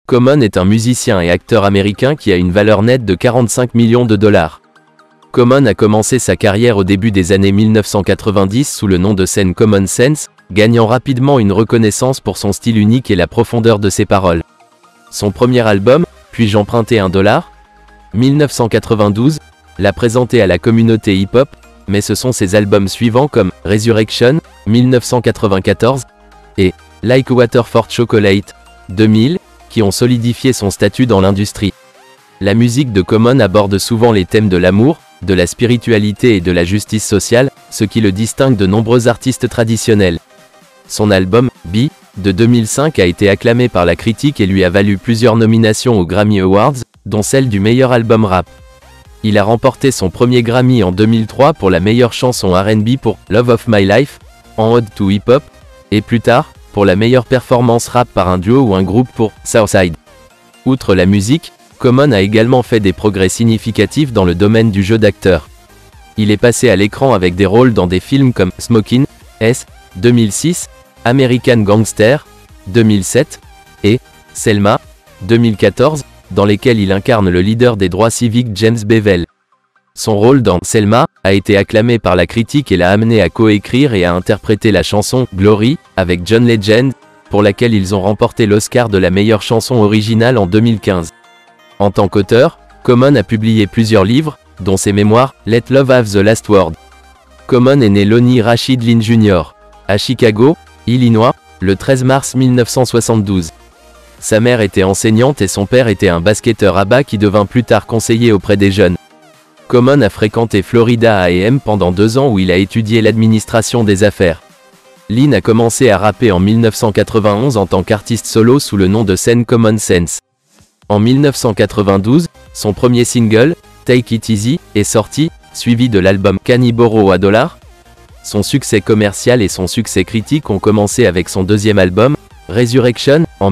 Common est un musicien et acteur américain qui a une valeur nette de 45 millions de dollars. Common a commencé sa carrière au début des années 1990 sous le nom de scène Common Sense, gagnant rapidement une reconnaissance pour son style unique et la profondeur de ses paroles. Son premier album, Puis-je emprunter $1 1992, l'a présenté à la communauté hip-hop, mais ce sont ses albums suivants comme Resurrection, 1994, et Like Water for Chocolate, 2000, qui ont solidifié son statut dans l'industrie. La musique de Common aborde souvent les thèmes de l'amour, de la spiritualité et de la justice sociale, ce qui le distingue de nombreux artistes traditionnels. Son album, Be, de 2005 a été acclamé par la critique et lui a valu plusieurs nominations aux Grammy Awards, dont celle du meilleur album rap. Il a remporté son premier Grammy en 2003 pour la meilleure chanson R&B pour Love of My Life, en ode to hip hop, et plus tard, pour la meilleure performance rap par un duo ou un groupe pour Southside. Outre la musique, Common a également fait des progrès significatifs dans le domaine du jeu d'acteur. Il est passé à l'écran avec des rôles dans des films comme Smokin', S, 2006, American Gangster, 2007, et Selma, 2014, dans lesquels il incarne le leader des droits civiques James Bevel. Son rôle dans Selma a été acclamé par la critique et l'a amené à coécrire et à interpréter la chanson Glory avec John Legend, pour laquelle ils ont remporté l'Oscar de la meilleure chanson originale en 2015. En tant qu'auteur, Common a publié plusieurs livres, dont ses mémoires Let Love Have the Last Word. Common est né Lonnie Rashid Lynn Jr. à Chicago, Illinois, le 13 mars 1972. Sa mère était enseignante et son père était un basketteur à bas qui devint plus tard conseiller auprès des jeunes. Common a fréquenté Florida A&M pendant 2 ans où il a étudié l'administration des affaires. Lynn a commencé à rapper en 1991 en tant qu'artiste solo sous le nom de scène Common Sense. En 1992, son premier single, Take It Easy, est sorti, suivi de l'album Can I Borrow a $. Son succès commercial et son succès critique ont commencé avec son deuxième album, Resurrection, en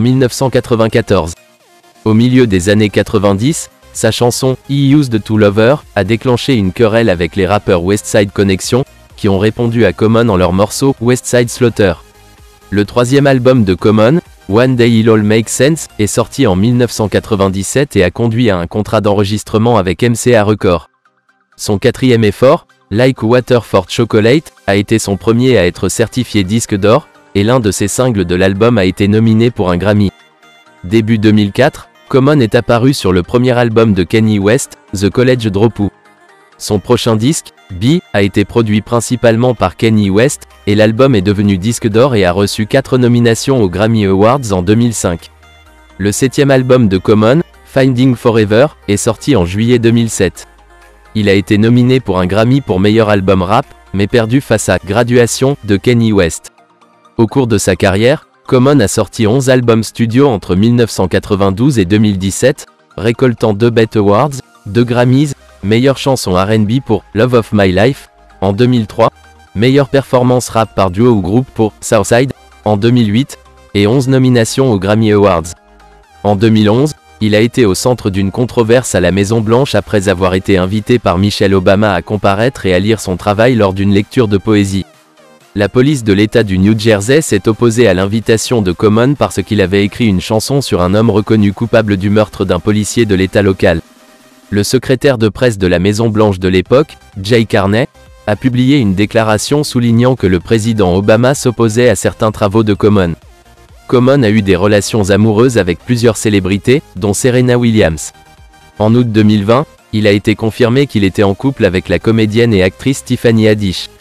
1994. Au milieu des années 90, sa chanson « He Used to Love Her » a déclenché une querelle avec les rappeurs Westside Connection, qui ont répondu à Common en leur morceau « Westside Slaughter ». Le troisième album de Common, One Day It All Makes Sense, est sorti en 1997 et a conduit à un contrat d'enregistrement avec MCA Records. Son quatrième effort, Like Water for Chocolate, a été son premier à être certifié disque d'or, et l'un de ses singles de l'album a été nominé pour un Grammy. Début 2004, Common est apparu sur le premier album de Kanye West, The College Dropout. Son prochain disque, Be, a été produit principalement par Kanye West, et l'album est devenu disque d'or et a reçu 4 nominations aux Grammy Awards en 2005. Le 7e album de Common, Finding Forever, est sorti en juillet 2007. Il a été nominé pour un Grammy pour meilleur album rap, mais perdu face à Graduation de Kanye West. Au cours de sa carrière, Common a sorti 11 albums studio entre 1992 et 2017, récoltant 2 BET Awards, 2 Grammys, meilleure chanson R&B pour Love of My Life, en 2003, meilleure performance rap par duo ou groupe pour Southside, en 2008, et 11 nominations aux Grammy Awards. En 2011, il a été au centre d'une controverse à la Maison-Blanche après avoir été invité par Michelle Obama à comparaître et à lire son travail lors d'une lecture de poésie. La police de l'État du New Jersey s'est opposée à l'invitation de Common parce qu'il avait écrit une chanson sur un homme reconnu coupable du meurtre d'un policier de l'État local. Le secrétaire de presse de la Maison-Blanche de l'époque, Jay Carney, a publié une déclaration soulignant que le président Obama s'opposait à certains travaux de Common. Common a eu des relations amoureuses avec plusieurs célébrités, dont Serena Williams. En août 2020, il a été confirmé qu'il était en couple avec la comédienne et actrice Tiffany Haddish.